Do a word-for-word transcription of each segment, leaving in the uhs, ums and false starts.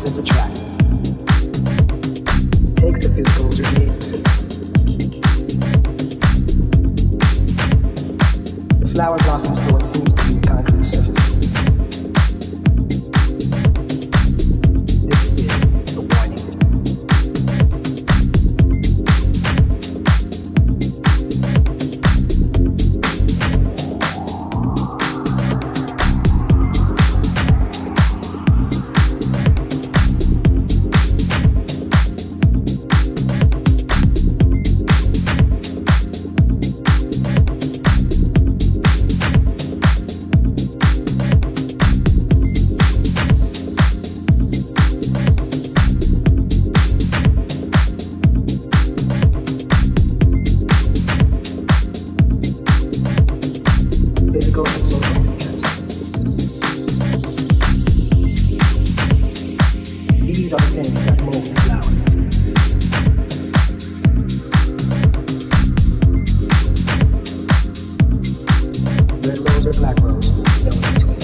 opposites attract. Takes a physical to create physical. The flower blossoms for what seems to be a concrete surface. This is the warning. Physical and social handicaps. These are the things that mold the flower. Red rose or black rose, no in between.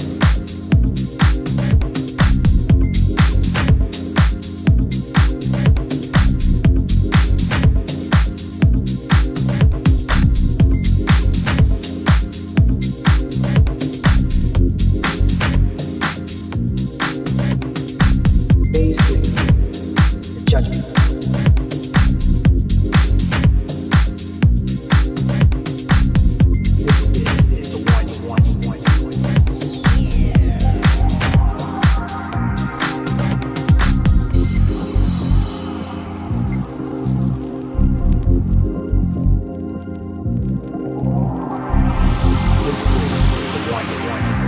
Judgment. This is the one, one, one, one. This is the one, one.